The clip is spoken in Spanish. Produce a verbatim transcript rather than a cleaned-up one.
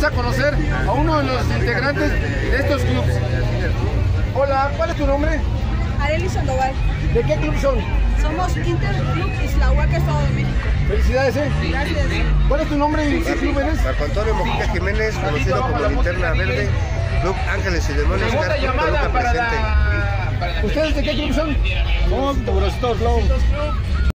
vamos a conocer a uno de los integrantes de estos clubes. Hola, ¿cuál es tu nombre? Arely Sandoval. ¿De qué club son? Somos Interclub Islahuaca, Estado de México. Felicidades, ¿eh? Gracias. ¿Cuál es tu nombre y qué club eres? Marco Antonio Mojica Jiménez, conocido como Linterna Verde, Club Ángeles y Demonios, Segunda Carlos llamada Toluca para presente. la... ¿Ustedes de qué club son? Somos Tobrositos Low.